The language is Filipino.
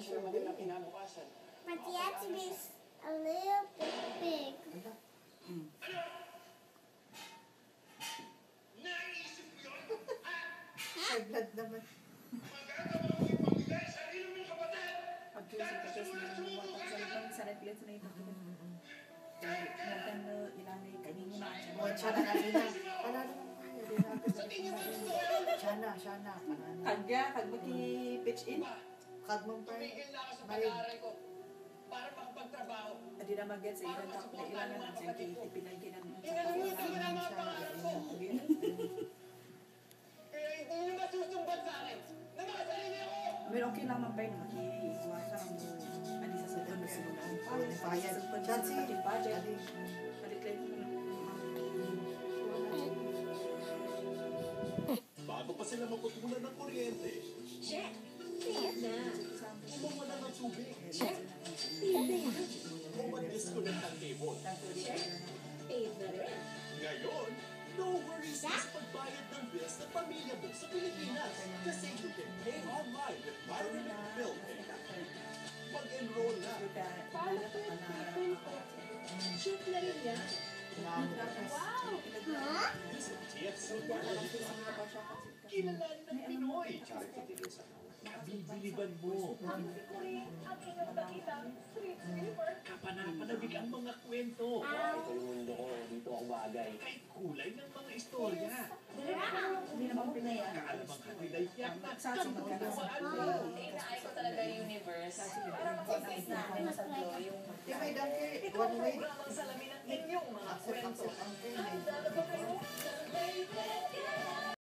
sure magandang kinabukasan. But you have to be a little bit big. Naisip mo yun? Ha? May blood naman. Magagawa mo ipamigay sa sarili mong kapatid! Dahil gusto mo lang sumuko ka sa akin! O, siya na kanina. Panalo mo kaya. Di na Sa tingin mo gusto ko yun? siya na. Panalo. Kagya, kag maki-pitch in. Kag mong pa. Tumigil na ako sa pag-aaral ko para makapagtrabaho. Adi na mag-get sa ilan na ilan na siya ipinagkinan. Inalimutan mo na ang mga pangarap ko! Kaya hindi nyo masusumbat sa akin na mga sarili ako! Pero okay lang man ba yun, maki-iwasan mo. Adi sa sunod na sunod ang Bayad. Chansi. budget. Adi. Balik lang mo. Bago pa sila maputulan ng kuryente, Check. Tiyak na. umawala ng tubig. Check. Tiyak na yan. O mag-disconnect ang cable. Paid na rin. Ngayon, no worries na sa pagbayad ng bills ng pamilya mo sa Pilipinas. Kasi you can pay online with Pyramid Bill Pay. Mag-enroll na. Paano ko yung shoot na rin yan? Wow! Ha? Visit TFC World. Kilalanin ng Pinoy. Kabibiliban mo. Kapanapanabig ang mga kwento. Ito yung mundo ko. Dito ako bagay. Kay kulay ng mga istorya. Hindi naman pinayaan. Kaalamang kanila'y yakmat. Sabi magkakaroon. Inaay ko talaga yung universe. Parang mag-face natin sa glow yung Di may dangke. One way. programang salamin ng inyong mga Accept kwento. ang Handa na ba kayo? Baby,